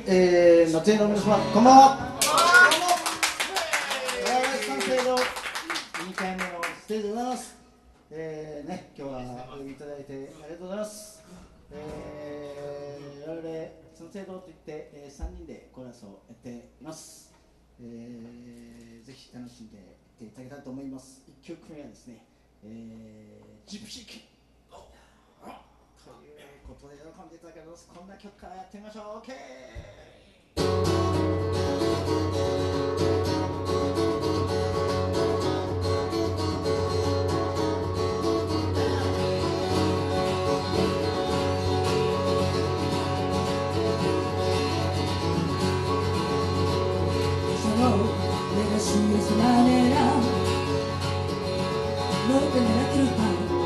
夏江の皆様、こんばんは。三省堂2回目のステージでございます。今日はお呼びいただいてありがとうございます。我々三省堂といって、3人でコーラスをやっています。ぜひ楽しんでいっていただけたらと思います。1曲目はですね、ジプシーキンということで喜んでいただけます。こんな曲からやってみましょう。OK。 Legacy es manera, no tener culpa.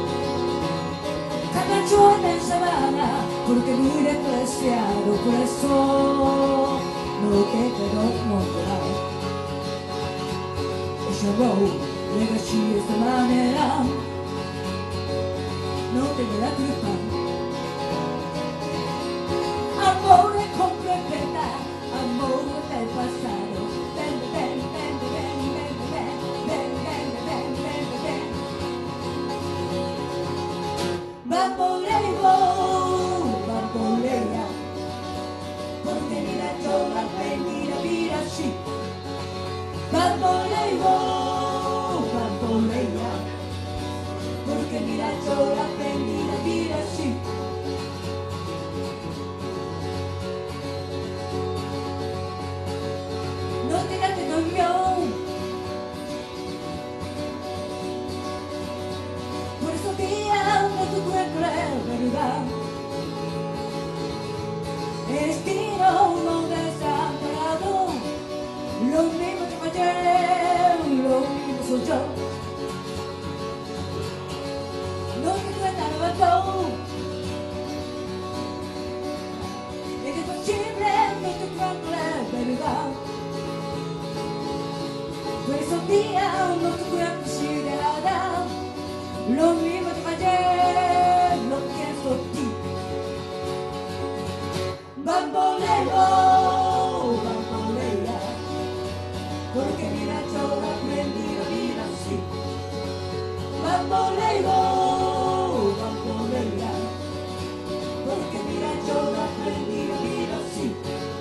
Cada giorno in sabana, porque muy despreciado, por eso no que te lo mostrar. Legacy es manera, no tener culpa. Amore completa, amore del pasado. Bambolea, porque mira yo la prendida mira así. Bambolea, porque mira yo la prendida mira así. No te quedes conmigo, por esos días no tu cuerpo es verdad. El destino no desamparado, lo mismo que ayer, lo mismo soy yo. No te cuentan todo, es imposible, no te cuento la verdad. Por esos días no te cuento si de nada, lo mismo que ayer, lo pienso en ti. Bamboleo, porque mira yo aprendí a vivir así. Bamboleo, porque mira yo aprendí a vivir así.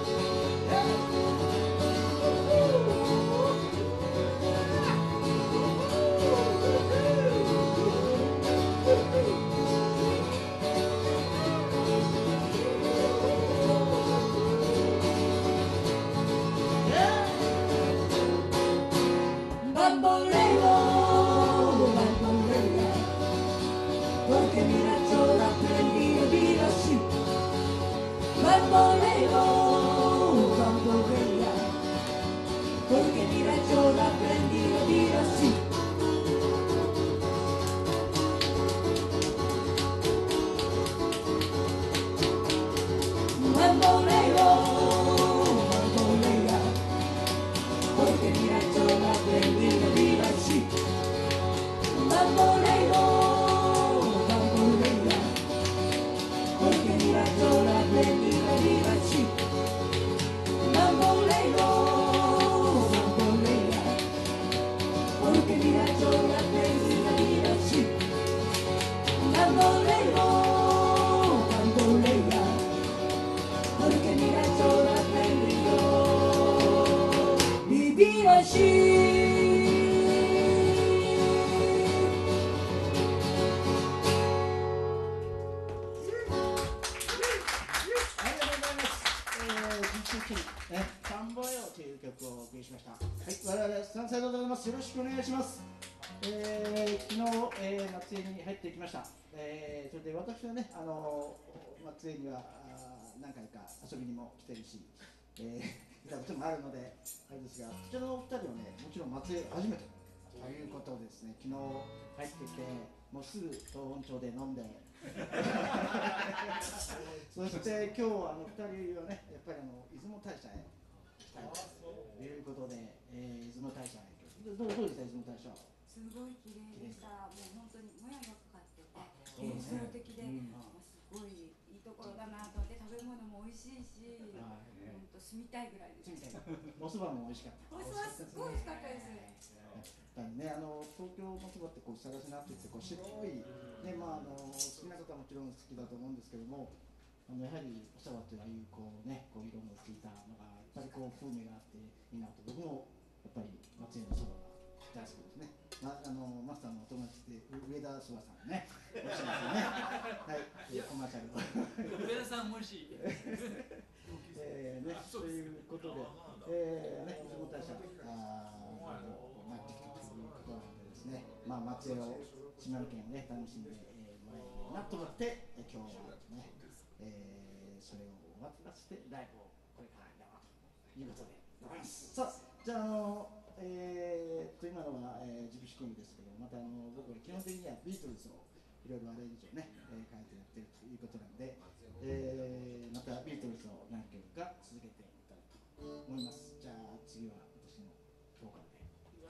Porque mira yo aprendí a vivir así. Bamboleo, porque mira yo aprendí a vivir así. Bamboleo, porque mira yo aprendí a vivir así. Bamboleo, porque mira yo la aprendí a vivir así. Bamboleo, porque mira yo la aprendí a vivir así. Bamboleo, porque mira yo la aprendí a vivir así. バンボレオという曲をお送りしました。はい、我々三歳でございます。よろしくお願いします。昨日、松江に入ってきました。それで私はね、松江には何回か遊びにも来てるし、見たこともあるのであれですが、こちらのお二人はね、もちろん松江初めてということでですね、昨日入ってきて、もうすぐ東温町で飲んでそして今日2人はね、やっぱり出雲大社へ行きたいということで、出雲大社へどうでした出雲大社？ すごい綺麗でした。もう本当にもやがかかってて、幻想的で、すごいいいところだなと思って、食べ物も美味しいし、本当たいぐらいです。 お蕎麦も美味しかった。 お蕎麦すごい美味しかったです。 やっぱりね、東京の蕎麦ってこう探しなって言ってこう白いね、まあ好きな方はもちろん好きだと思うんですけども、やはりお蕎麦っていうああいうこうね、こう色のついたのがやっぱりこう風味があっていいなと、僕もやっぱり松江の蕎麦が大好きですね。マスターのお友達で上田蕎麦さんね、美味しいですよね。はい、コマーシャル。 上田さんも美味しい。 ね、ということで、ね、出雲大社まあできたということなんでですね、まあ松江を島根県をね楽しんでもらえるなと思って、今日はね、それを終わらせてライブをこれからやろうということでございます。さあ、じゃあ今のは、ジプシーコミですけど、また僕は基本的にはビートルズをいろいろアレンジをね、変えてやってるということなんで、またビートルズを何曲か続けていきたいと思います。じゃあ次は私のボーカルでいきます。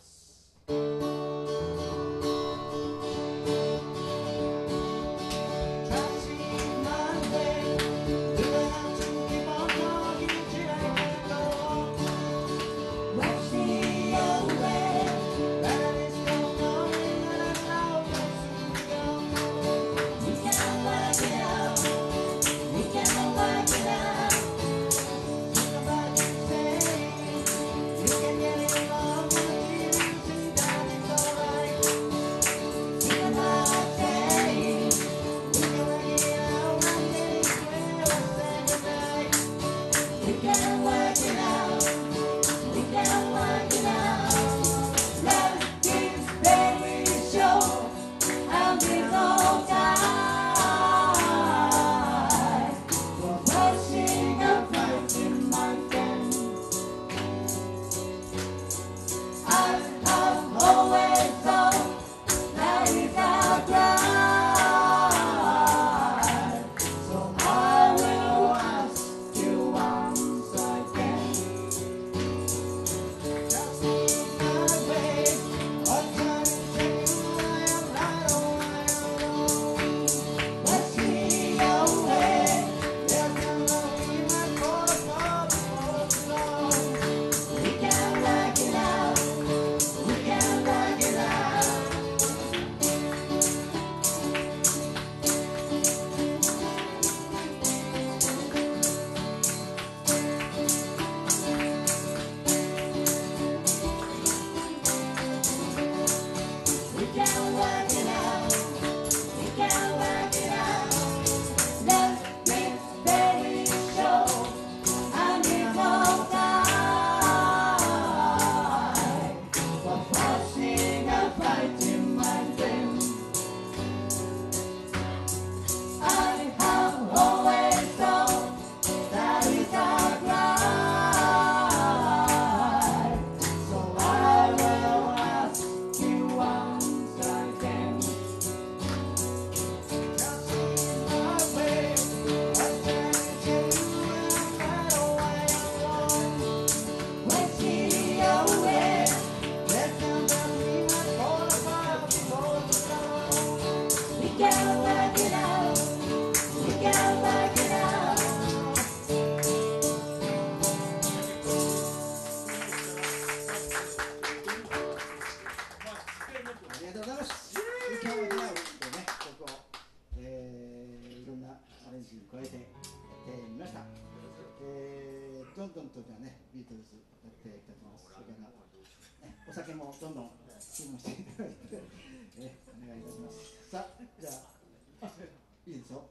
どんどんとじゃあね、ビートルズやっていきたいと思います。それから、お酒もどんどん注文していただいて、お願いいたします。さあ、じゃあ、いいですよ。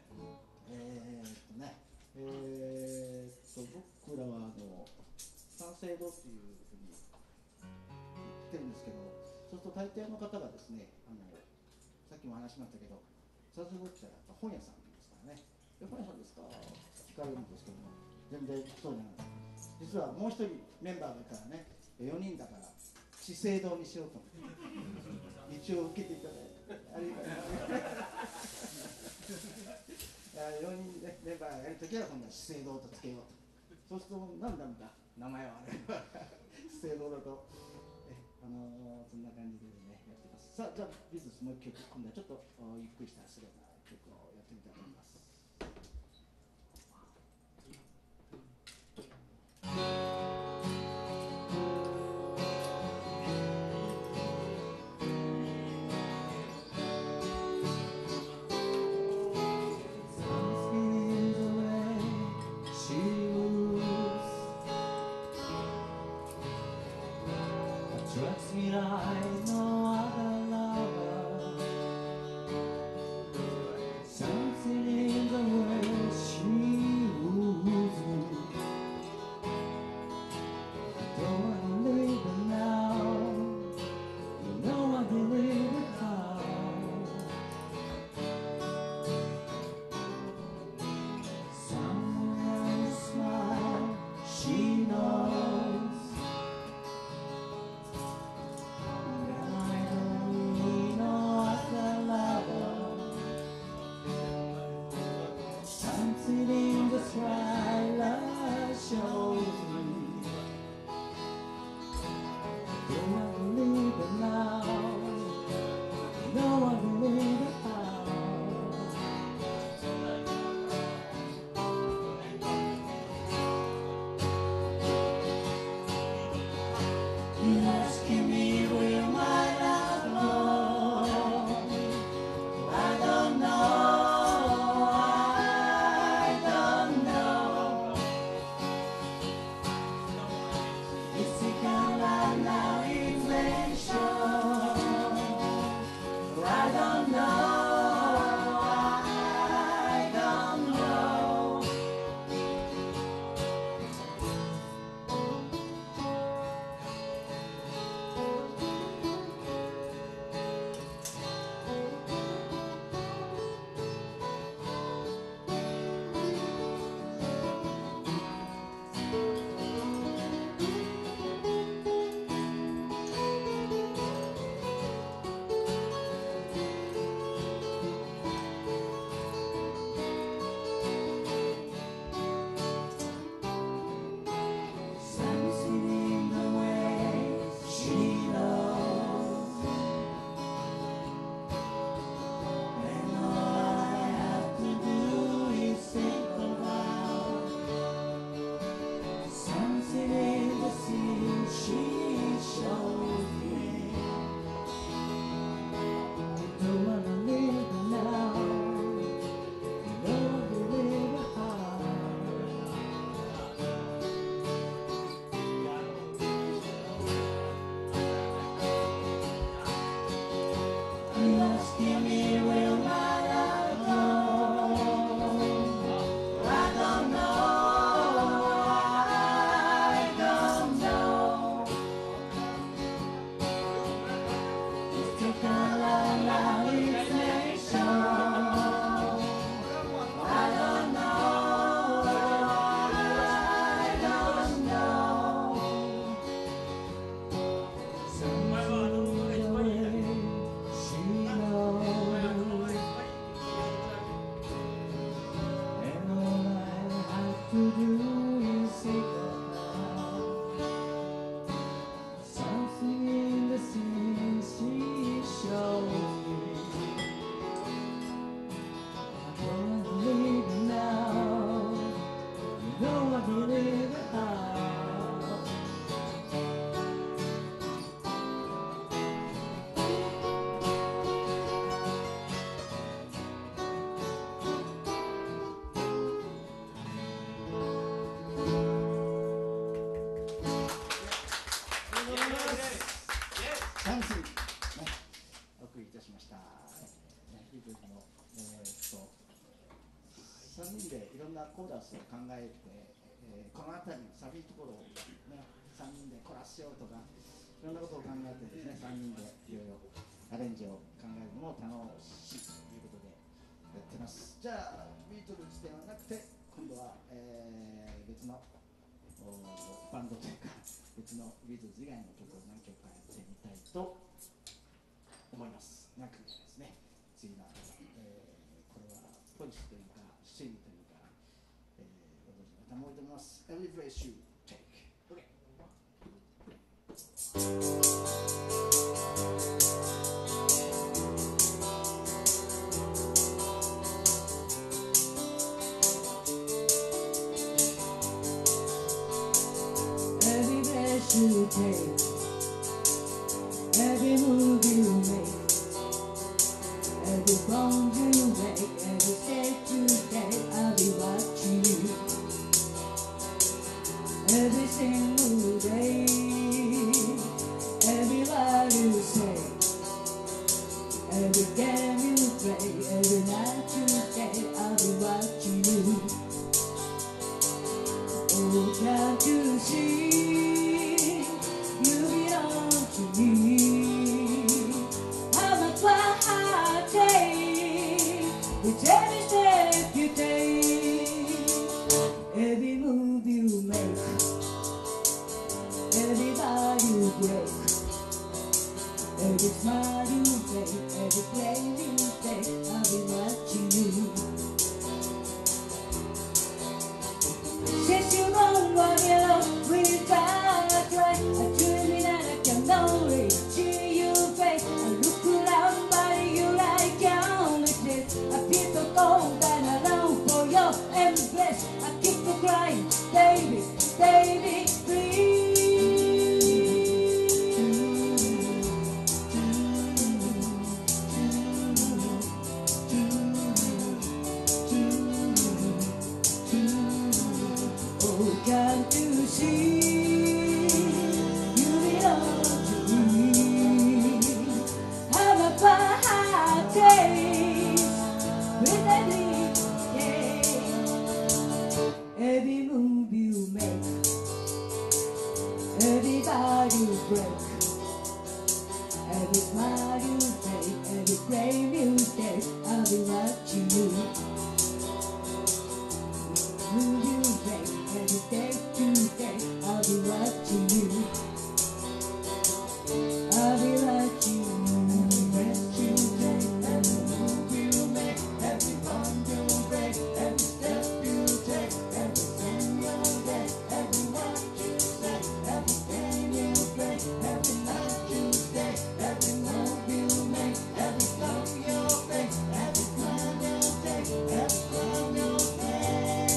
僕らは三省堂っていうふうに言ってるんですけど、そうすると大抵の方がですね、さっきも話しましたけど、三省堂って言ったら本屋さんですからね。本屋さんですか聞かれるんですけども、全然そうじゃない。実はもう一人メンバーがいたらね、4人だから資生堂にしようと思って一応受けていただいてありがとう4人でメンバーがやるときは今度は資生堂とつけようと。そうすると何なんだ名前はあれ資生堂だとそんな感じでねやってます。さあ、じゃあビズスもう一曲、今度はちょっとゆっくりしたスローな曲をやってみたいと思います。 Trust me like no other lover. Something in the way she moves me. Don't wanna leave her now. You know I believe it how. Someone smile, she knows. I don't need no other lover. Something in the twilight shows me. Don't I believe it now? No, I believe it how. You're asking me will my love know? I don't know, I don't know. It's a color now inflation. I don't know, I don't know. Something in the way she knows. And all I have to do is think about something in the scene she shows me. Don't wanna leave her now. You know I believe her how. You're asking me will my love know? I don't know, I don't know. It's a color now inflation. I don't know, I don't know. Something in the way she knows. And all I have to do is think about something in the scene she shows me. I don't believe it now. You know I believe it how. ダンス、ね、お送りいたしました。ビートルズの、3人でいろんなコーラスを考えて、この辺りのサビところを、ね、3人でコラスしようとか、いろんなことを考えてですね、3人でいろいろアレンジを考えるのも楽しいということでやってます。じゃあ、ビートルズではなくて、今度は、別のバンドというか、別のビートルズ以外の曲を何曲かやってみたいと思います。何曲かですね。次は、これはポリスというか、シングというか、ご存知の方も多いと思います。Every Place You Take。OK。 Every breath you take, every move you make, every bond you make, every step you take, I'll be watching you. Every single day, every can't you see you belong to me? How much my heart takes with every step you take, every move you make, every vow you break, every smile you make, every play you take, I'll be watching you. 先週のわけを without a try, I dream that I can only see you face. I look around by you like countless days. I feel so cold and I long for your embrace. I keep on crying, baby, baby, please. Oh, can't you see you belong to me? How much my heart takes with every day, every move you make, every vow you break, every smile you take, every grave you take, I'll be watching you. Move you make, every day to day, I'll be watching you. I'll be watching you. Breath you take, every move you make, every bond you break, every step you take, everything you get, every word you say, every game you play, every night you stay, every move you make, every song you play, every smile you take, every song you play.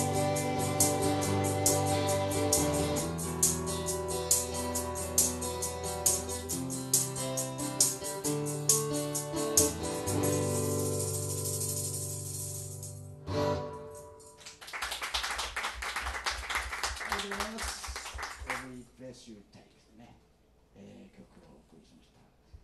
ありがとうございます。Every Place You Take ですね、曲をお送りしました。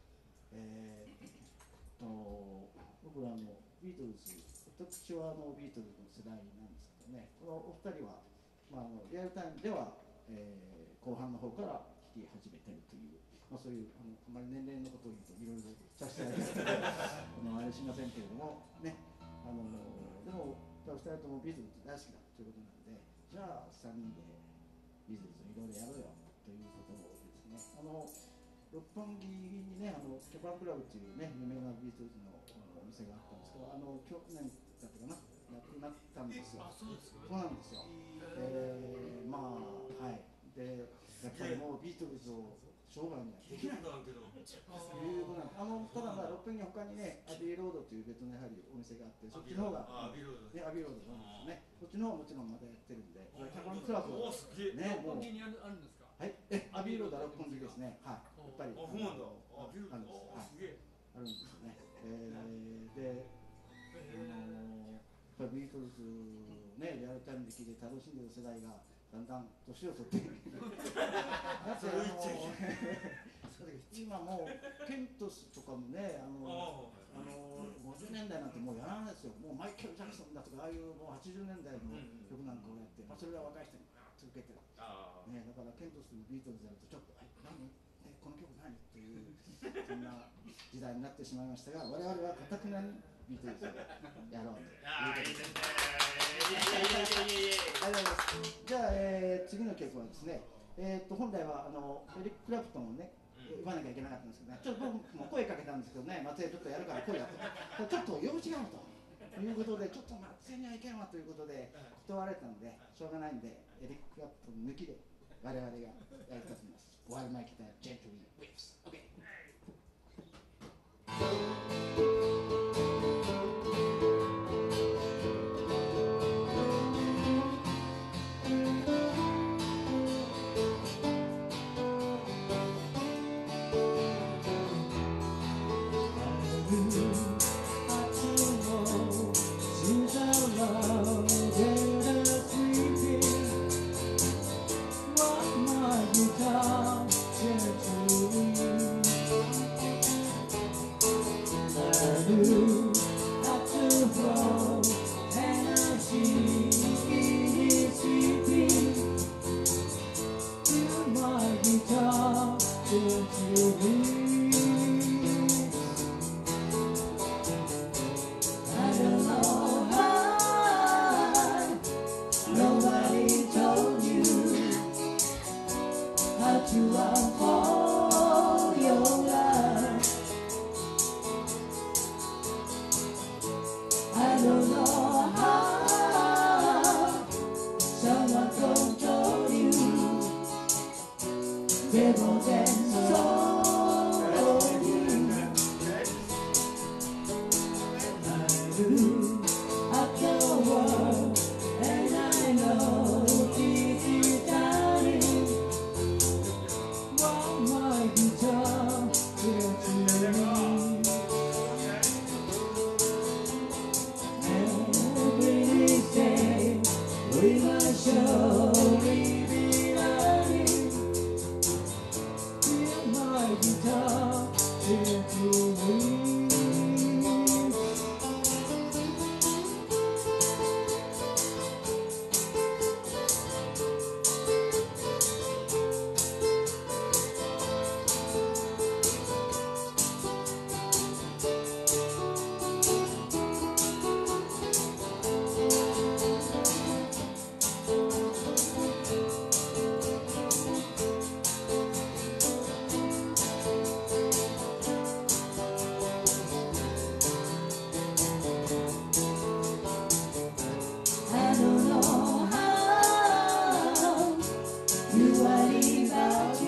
僕らビートルズ、私はビートルズの世代なんですけどね、このお二人は、リアルタイムでは、後半の方から聴き始めてるという、そういうあまり年齢のことを言うといろいろさせてあげますけどあれしませんけれどもね、でも2人ともビートルズ大好きだということなので、じゃあ3人でビートルズいろいろやろうよということですね。六本木にね、キャバンクラブっていうね、有名なビートルズのお店があったんですけど、去年だったかな、なくなったんですよ。そうなんですよ。はい。で、やっぱりもうビートルズを生涯にはできないということなんです。ただ六本木他にね、アビーロードという別のやはりお店があって、そっちの方が、アビーロードなんですね。そっちの方はもちろんまだやってるんで、キャバンクラブはね、もう。はい、アビーロードは六本木ですね。はい、やっぱり。あるんですよね。で、ビートルズね、リアルタイムで聴いて楽しんでる世代がだんだん年を取ってだって今もうケントスとかもね、50年代なんてもうやらないですよ。もうマイケル・ジャクソンだとか、ああいうもう80年代の曲なんかをやって、それが若い人に続けてる。ね、だからケントス、ビートルズやるとちょっと、何、この曲何っていうそんな時代になってしまいましたが、我々はかたくなにビートルズをやろうということです。じゃあ、次の曲はですね、本来はエリック・クラプトンをね言わなきゃいけなかったんですけどね、ちょっと僕も声かけたんですけどね、松江ちょっとやるから来いやと、ちょっと用事があるということで、ちょっと松江には行けんわということで断られたので、しょうがないんでエリック・クラプトン抜きで我々がやりたいと思います。While my guitar gently whips. Okay. guitar till you I don't know how nobody told you how to unfold your life. I don't know how someone told you devils and souls. I do after the world, and I know this is dying. One more guitar will to me. Every day we must surely be learning. Feel my guitar will to me. I don't know how you are about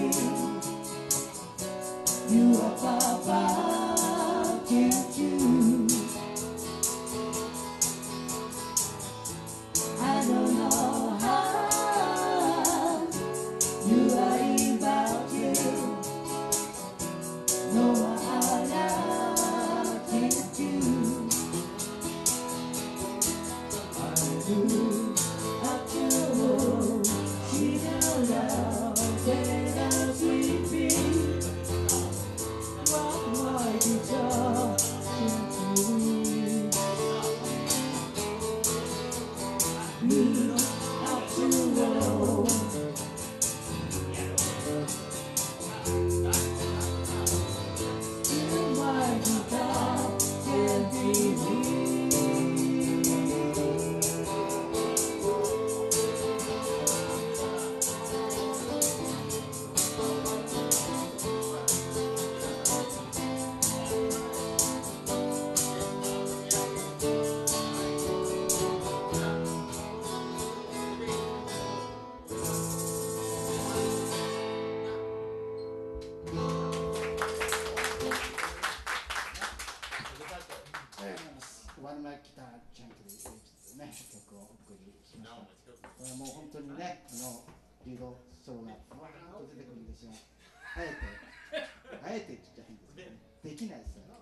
you are Papa Choo-choo. I don't know how you are about no one allowed you. I do after she don't love that I'm sleeping. One more guitar to me after still my guitar can be me. ワンマイギタージャンクでね、曲をお送りしました。これはもう本当にね、リードソロがわーっと出てくるんですが、あえてって言っちゃ変ですけどね、できないですよ。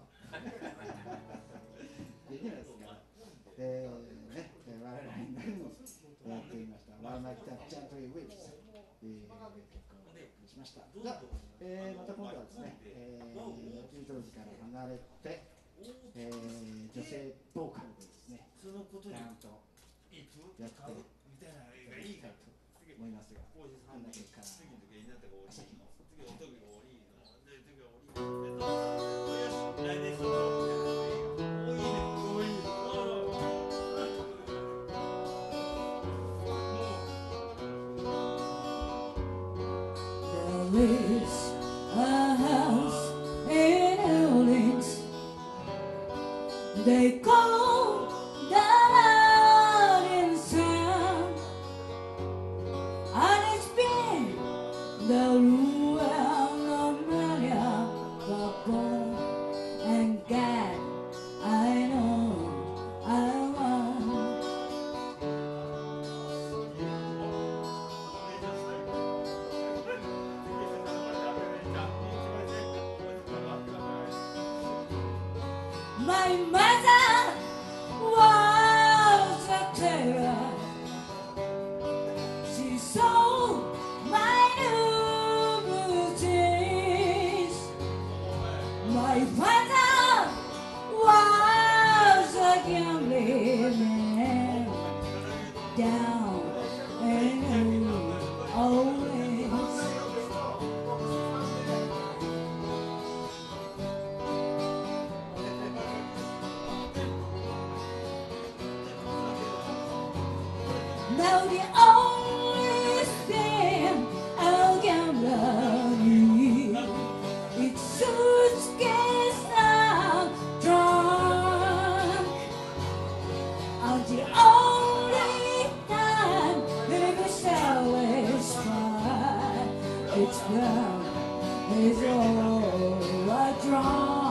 できないですから。で、ね、我々何をやっていました。ワンマイギタージャンクウェイブスという曲をお送りしました。が、また今度はですね、ビートルズから離れて、女性ボーカルでですね、ちゃんとやっていきたいと思いますが、あんな結果、朝日の There is a house in New Orleans. They call that in sound, and it's been the ruin of many a born and God, I know I want. My mother was a terror. She sold my new blue jeans. My father was a gambling man down in New Orleans. It's gone, is all I draw.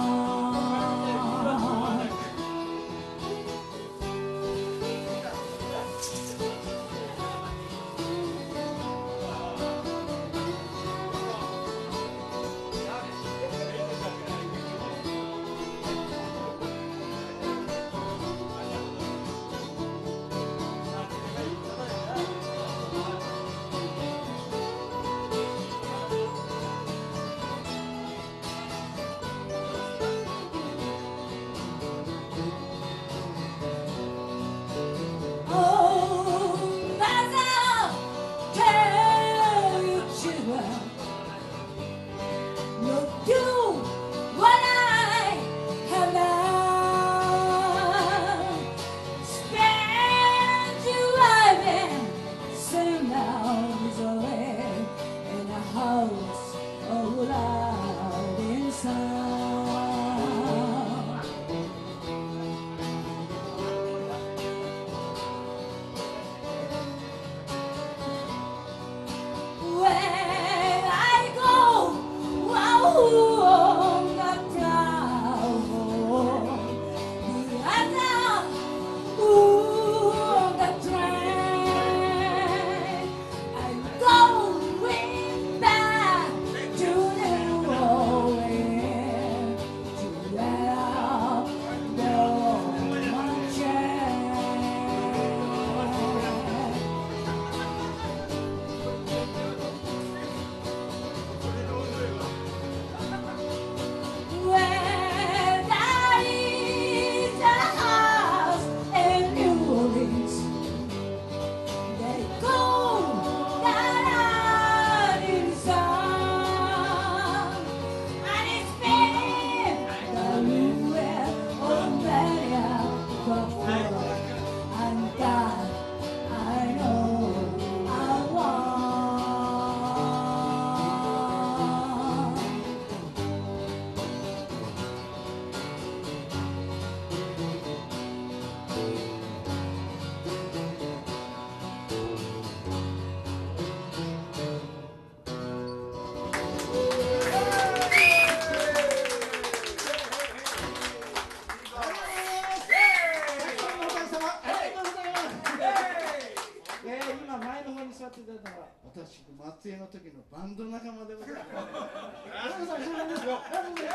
私、松江の時のバンド仲間でございます。皆さん、そうなんですよ。いや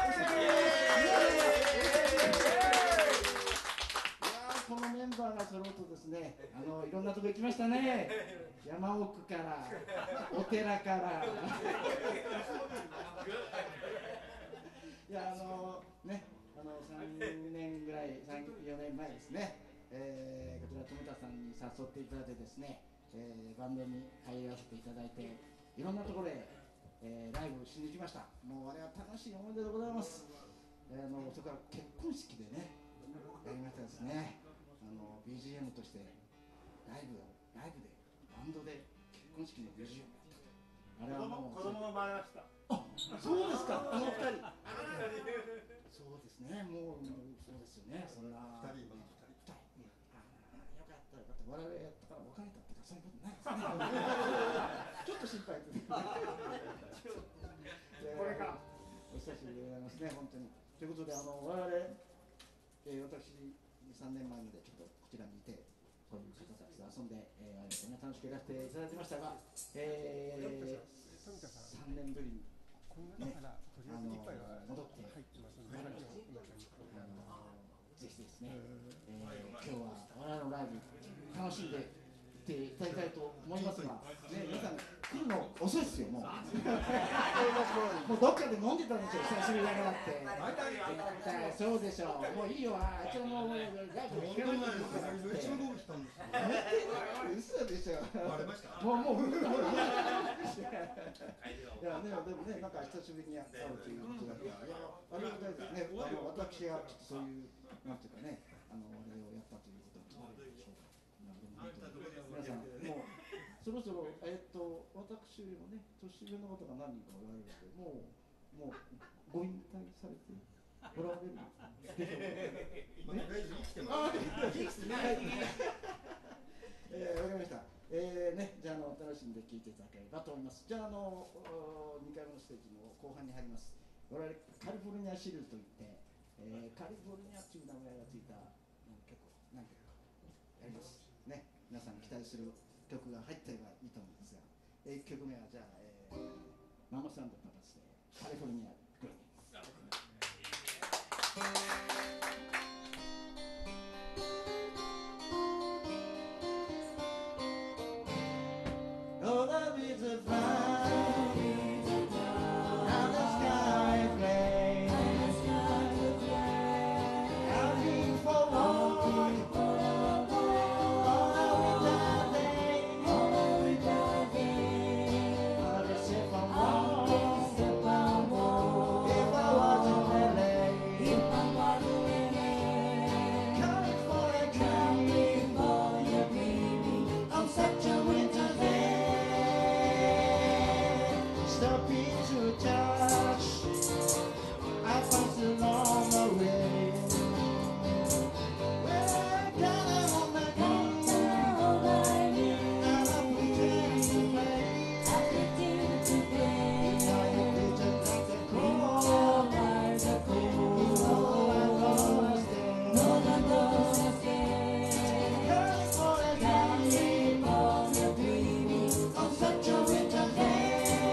このメンバーが揃うとですね、いろんなとこ行きましたね。山奥から、お寺から。いや、ね、3年ぐらい、3、4年前ですね。こちら富田さんに誘っていただいてですね。バンドに入らせていただいて、いろんなところへ、ライブしに行きました。もうあれは楽しい思い出でございます。それから結婚式でね、やりましたですね。BGM としてライブでバンドで結婚式の BGM やった。あれはもう子供が生まれました。 あ、そうですか。2人。そうですね。もうそうですよね。それは2人。よかったよかった。我々やったから別れたってかそういうことないですね。ちょっと心配です。これか。お久しぶりでございますね。本当に。ということで我々、私3年前までちょっとこちらにいて。こういう方たちと遊んで、楽しくやらせていただきましたが、3年ぶりに、ね、戻ってまいりました。ぜひですね、今日は我々のライブ楽しんでいっていただきたいと思いますが、ね、皆さん来るの遅いですよ、もう。もうどっかで飲んでたんでしょ、久しぶりだからって。そうでしょう、もういいよ、あいつももうライブ聞かないですよ。嘘でしょ。もういやね、でもね、なんか久しぶりに会うということだけど、いや、ありがたいですね。私がちょっとそういう、なんていうかね、あれをやったということもあるでしょうか。皆さん、もう、そろそろ、私よりもね、年上の方が何人かおられるので、もう、ご引退されておられるでしょうか。生きてます。わかりました。 ね、じゃあ楽しんで聴いていただければと思います。じゃあ2回目のステージの後半に入ります。我々カリフォルニアシリーズといって、カリフォルニアという名前がついた結構何曲かやりますね。皆さん期待する曲が入ってればいいと思うんですが、1曲目はじゃあ、ママさんとパパスでカリフォルニアグループ。Oh, the winds are flying, and the sky is gray. Looking for one on a winter day. I'll be safe and warm if I was in LA. California dreaming on such a winter day. Stopping to touch, I pass along the way. Well, kinda on my knees, and I'm pretending to play. Now you pretend like the cold, you know I'm gonna stay. California dreaming on such a winter day.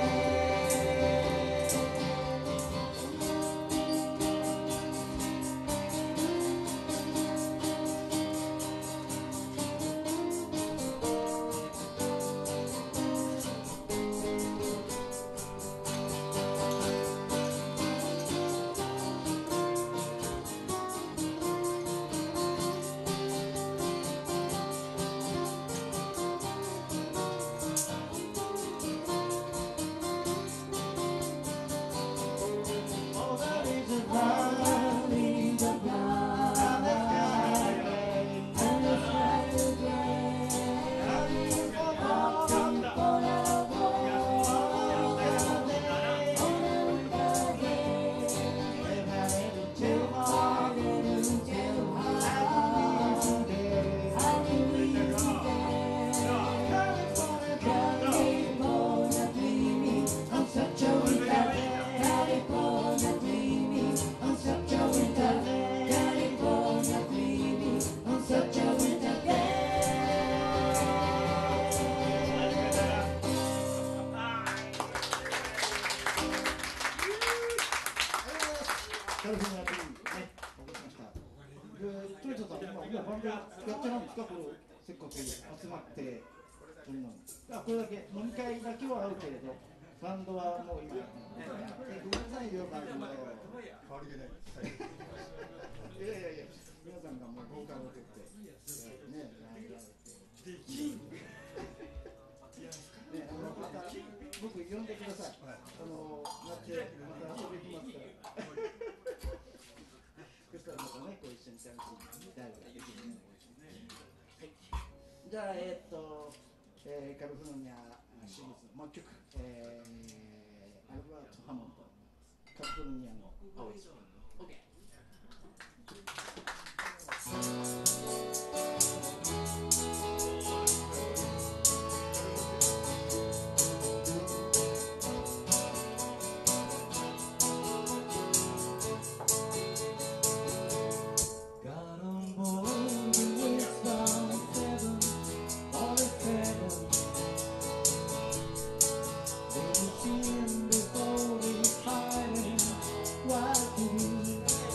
All that is a blind, and the sky gray. Looking for more on a day. If I live too long, I believe today. California dreaming on such a winter day. California dreaming on such a winter day. California dreaming on such a winter day. カリフォルニアdreamingね、お送りしました。トヨタさん、今バンドやってないんですか？これせっかく集まってそんなの。これだけ飲み会だけはあるけれど、バンドはもう今やってない。ごめんなさいよバンド。 変わりげない。 いやいやいや、皆さんがもうボーカルを取ってね、やられて。できん。ね、また僕呼んでください。夏また遊びに来ますから。そしたらまたね、こう一緒に楽しみにライブができるようになりますね。はい。じゃあカリフォルニアシリーズもう一曲、アルバート・ハモンド、カリフォルニアの青い空。OK。 God on board the wisdom of heaven, all is heaven. They see him before he's hiding. Why do we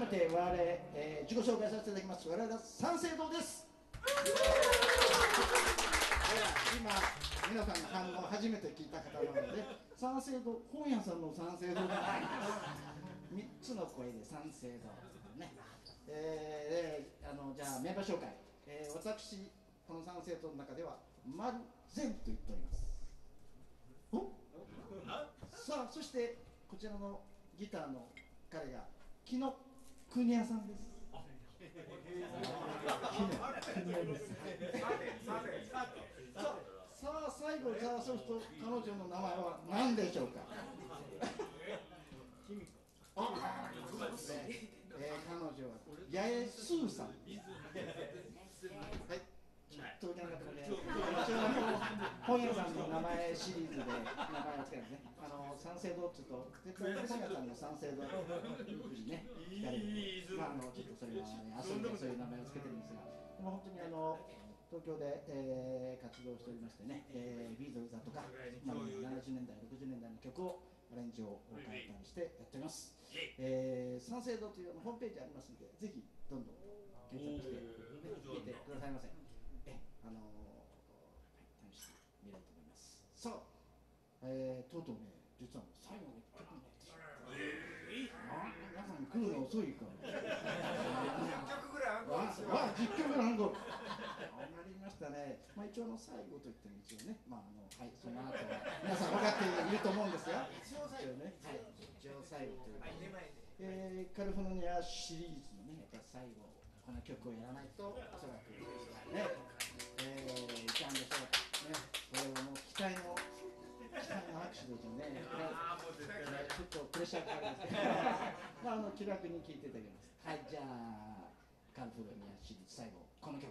めて我々、自己紹介させていただきます。我々は三省堂です。今皆さんの反応初めて聞いた方なので、三省堂、本屋さんの三省堂じゃないです。3つの声で三省堂ね。じゃあメンバー紹介、私この三省堂の中では丸善と言っております。さあ、そしてこちらのギターの彼が木野邦也さんです。さあ最後、そうすると彼女の名前は何でしょうか。彼女は八重スーさん。はい。東京の中で本屋さんの名前シリーズで名前をつけるんですね。三省堂っていうと絶対本屋さんの三省堂というふうにね聞かれる。ちょっとそれはね遊んでそういう名前をつけてるんですが、でも本当に東京で、活動しておりましてね、ビートルズだとか、70年代60年代の曲をアレンジを変えたりしてやっております。三省堂というホームページありますので、ぜひどんどん検索して見てくださいませ。試してみたいと思います。さあ、とうとうね、実は最後の1曲になってしまった。皆さん来るの遅いから。10曲ぐらいアンコールですよ。10曲ぐらいアンコール。なりましたね。一応最後といっても一応ね、はい、その後は皆さん分かっていると思うんですが、一応最後ね、はい、一応最後という。カリフォルニアシリーズのね、やっぱ最後この曲をやらないとおそらくね、いかんでしょうね。これはもう期待の握手ですよね。ちょっとプレッシャーかかるんですけど、気楽に聴いていただきます。はい、じゃあカリフォルニアシリーズ最後この曲。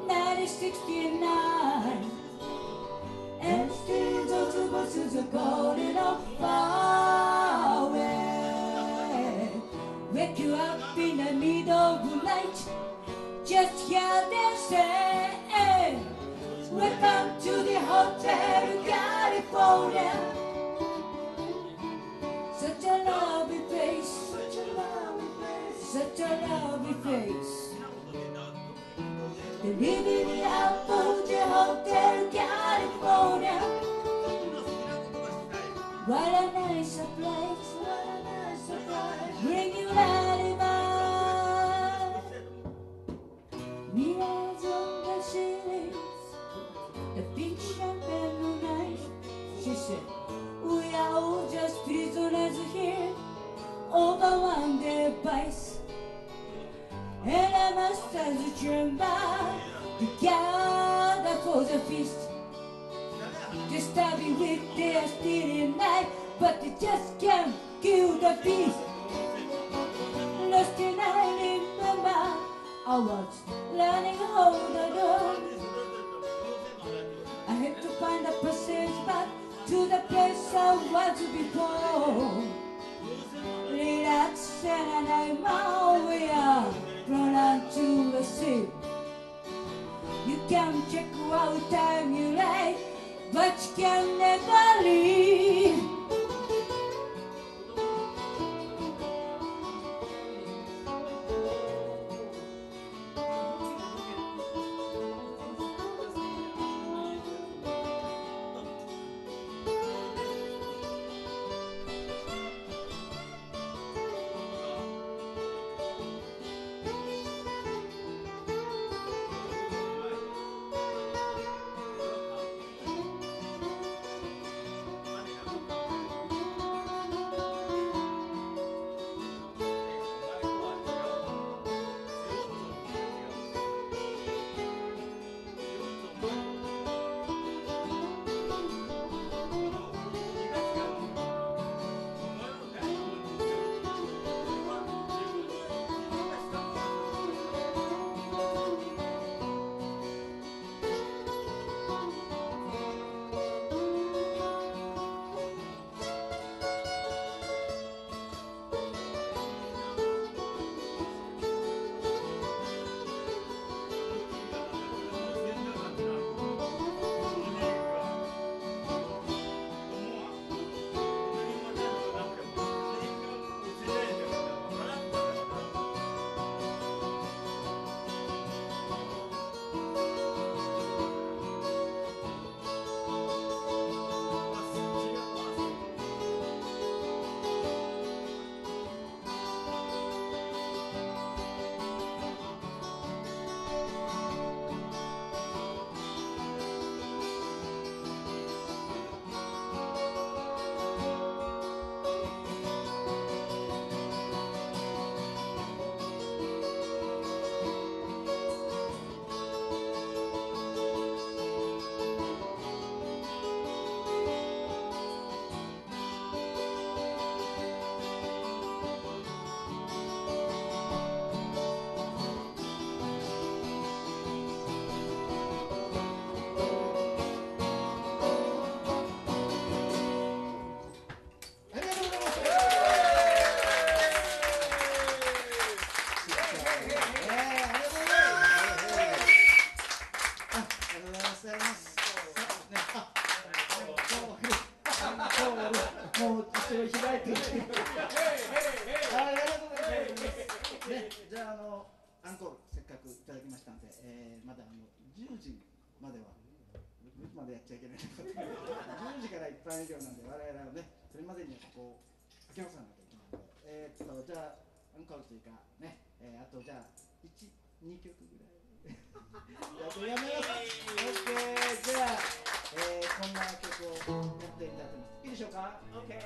And still those bosses are gone. California. Such a lovely place, such a lovely face. They're living out of the Hotel California. What a nice place, bring you alive. Mirrors on the ceilings, the fiction every night. She said, we are all just prisoners here over one device. And a master's chamber, we gather for the feast. They stab you with their stealing knife, but they just can't kill the beast. Lost in I remember, I was learning how to do. I had to find a passage back to the place I was before. Relax and I'm we are run out to the sea. You can check out time you like, but you can never leave. もう一応開いてありがとうございます。ね、じゃあアンコールせっかくいただきましたので、まだ10時までは10時までやっちゃいけない10時から一般営業なんで我々はね、それまでにはここを開けさなきゃいけないので、じゃあアンコールというかね、あとじゃあ1、2曲ぐらいやめます。OK、じゃあ、こんな曲をやっていただきます。いいでしょうか。 OK、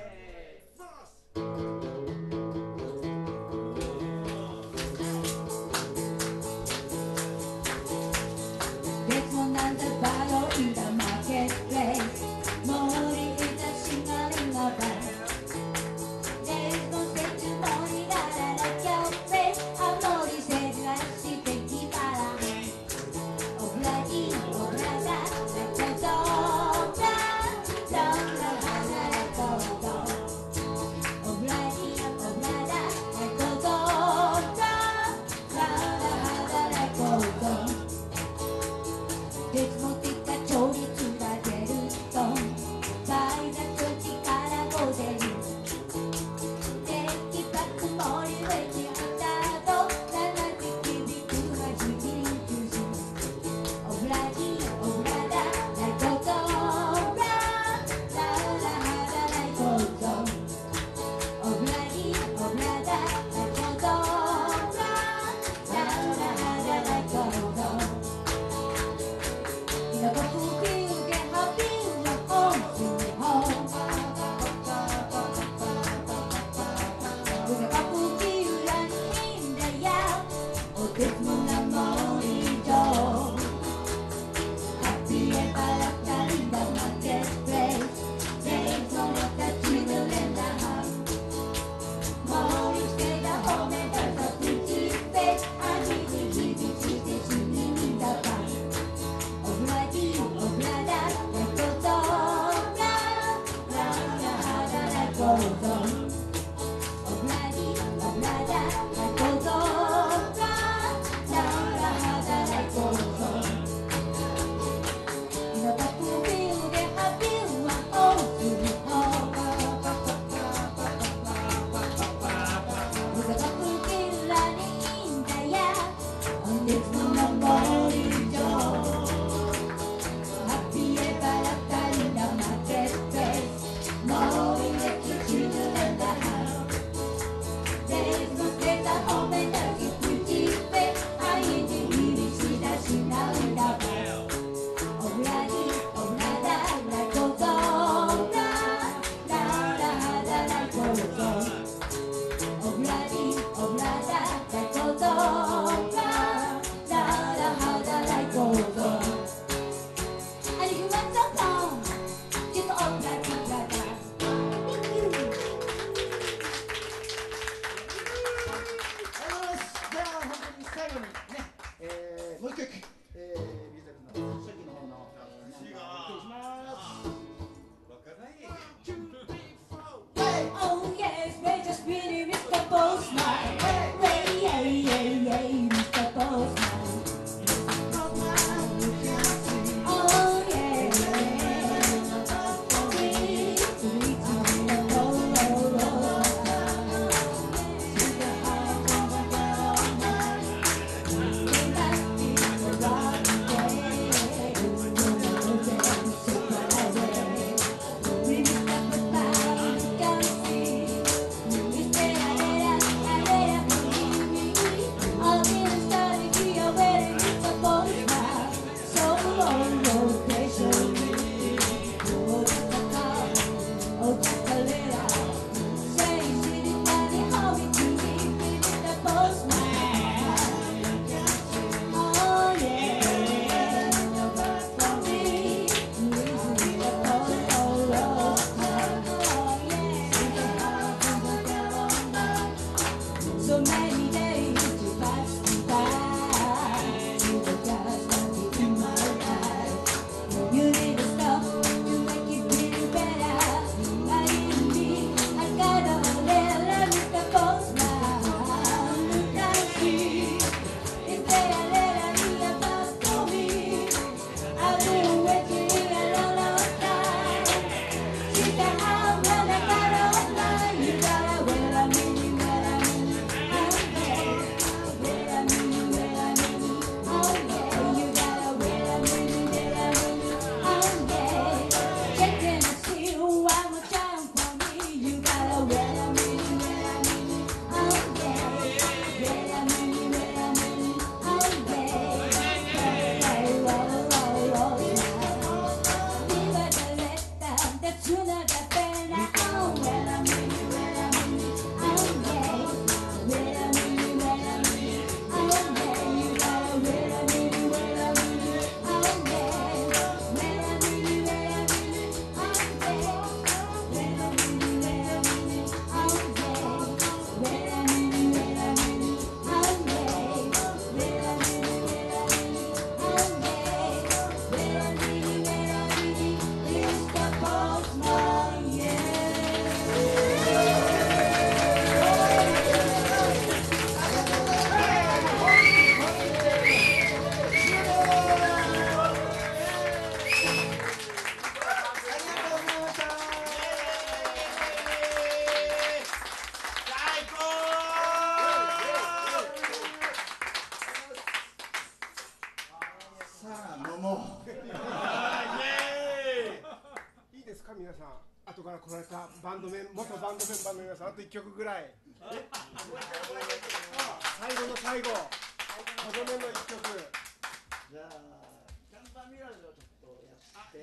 There's another battle in the marketplace. Mori is a singing about. There's no ceremony that I can face. Amori said last she can keep ala. Obladi, oblada, let's go down, down the hana, go down. これか元バンドメンバーの皆さん、あと1曲ぐらい。最後の最後、とどめの1曲。 じゃあキャンパーミラーズをちょっとやって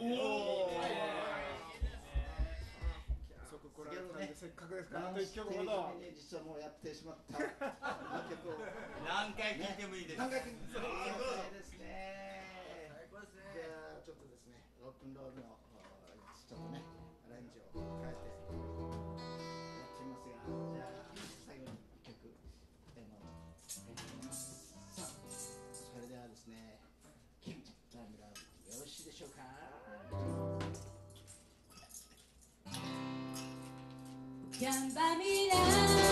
そこ来られたんで、せっかくですからあと1曲ほステど。 ージ目に実はもうやってしまった一曲を何回聴いてもいいです。 何回聴いてもいいですね。じゃあちょっとですね、ロックンロールのちょっとねアレンジを変えてやってみますが、じゃあ最後に1曲さあ、それではですね、キャンパーミラーズよろしいでしょうか。 キャンバミラー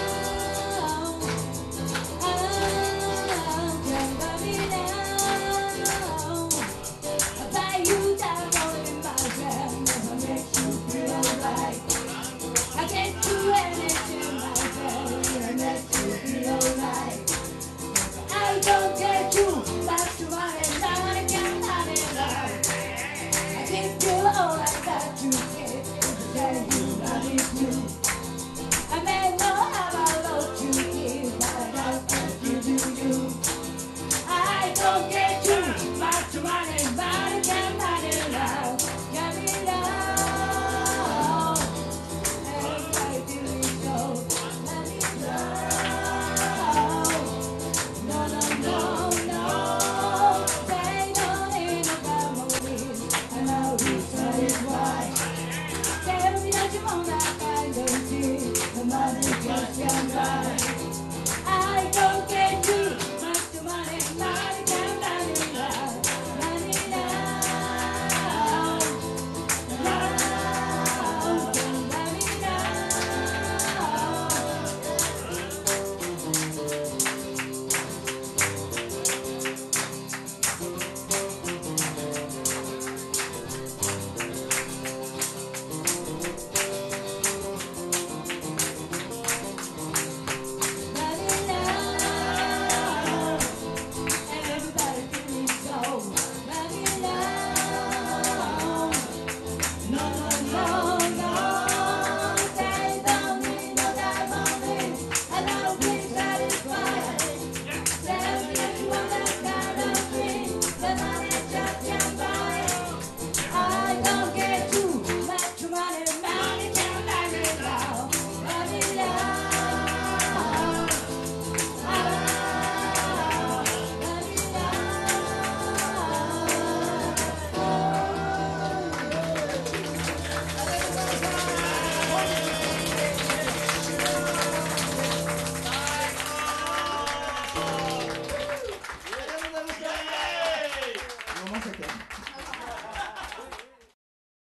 キャンバミラー I buy you down in my bed Never make you feel right I can't do anything myself I make you feel right I don't get you back to my head I can't have it out I give you all I got to give Tell you love is you I may not have a lot to give, but I can give you. I don't get you much money, but I can buy it now. Get me down, and I do it so. Let me down. No, no, no, no. They don't need a family, and I'll be satisfied. Tell me that you want that kind of tea. The money just can't buy.